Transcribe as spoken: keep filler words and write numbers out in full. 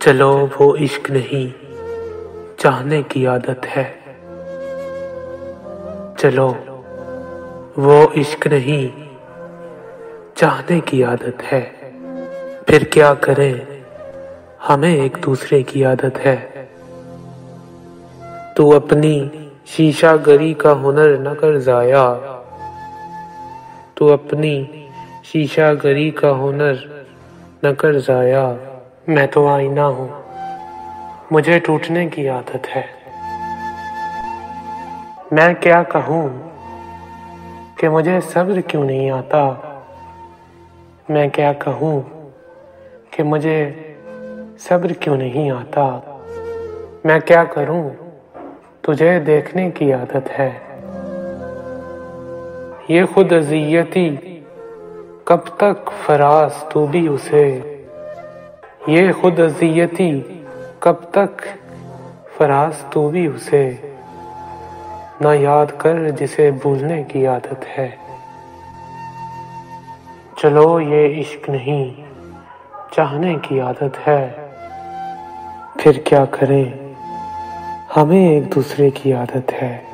चलो वो इश्क नहीं चाहने की आदत है। चलो वो इश्क नहीं चाहने की आदत है। फिर क्या करें, हमें एक दूसरे की आदत है। तू अपनी शीशा गरी का हुनर न कर जाया। तू अपनी शीशा गरी का हुनर न कर जाया। मैं तो आईना हूँ, मुझे टूटने की आदत है। मैं क्या कहूँ कि मुझे सब्र क्यों नहीं आता। मैं क्या कहूँ कि मुझे सब्र क्यों नहीं आता। मैं क्या करूँ, तुझे देखने की आदत है। ये खुद अज़ियती कब तक फराज तू भी उसे। ये खुद अज़ियती कब तक फराज तू भी उसे। ना याद कर जिसे भूलने की आदत है। चलो ये इश्क नहीं चाहने की आदत है। फिर क्या करें, हमें एक दूसरे की आदत है।